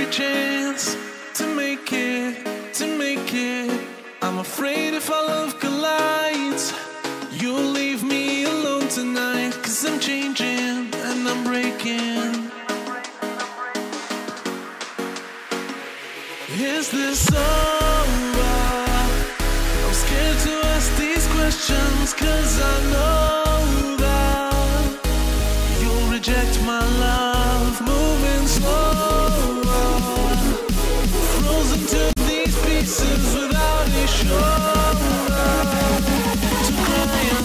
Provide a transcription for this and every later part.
chance to make it, to make it. I'm afraid if our love collides, you'll leave me alone tonight. 'Cause I'm changing and I'm breaking. Is this over? I'm scared to ask these questions, 'cause I know that you'll reject my love. Moving slower, frozen to these pieces without a shoulder to cry on.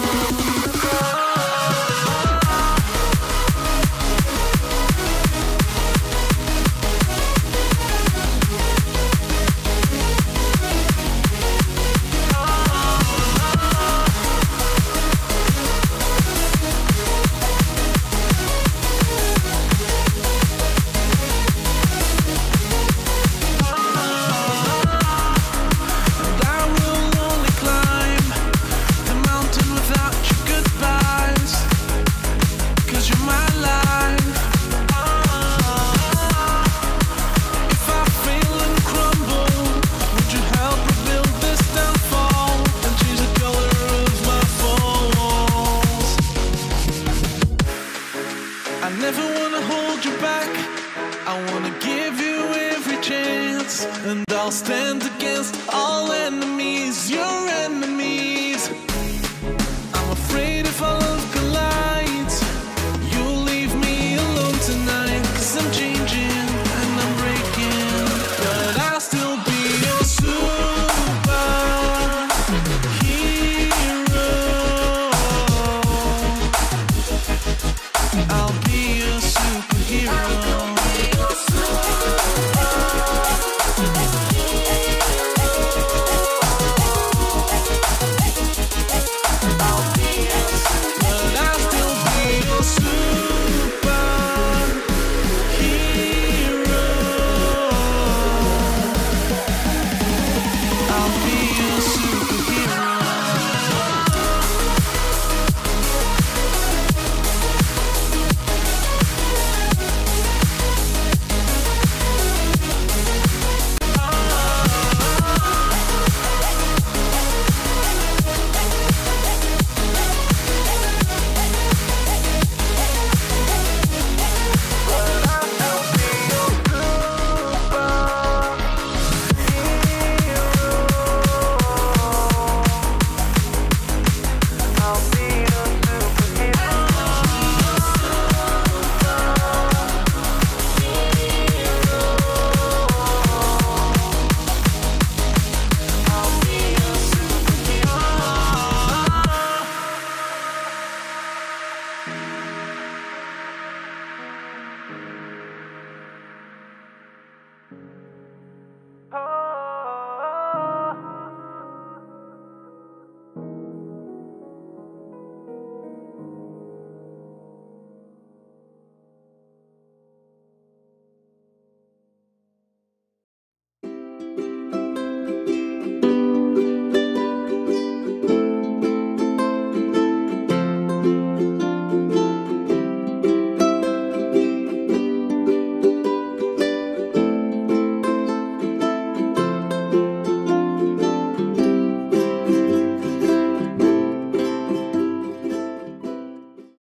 I never wanna hold you back. I wanna give you every chance, and I'll stand against all enemies, your enemies. I'm afraid if our love collides, you'll leave me alone tonight. 'Cause I'm changing and I'm breaking, but I'll still be your superhero. I'll be your superhero.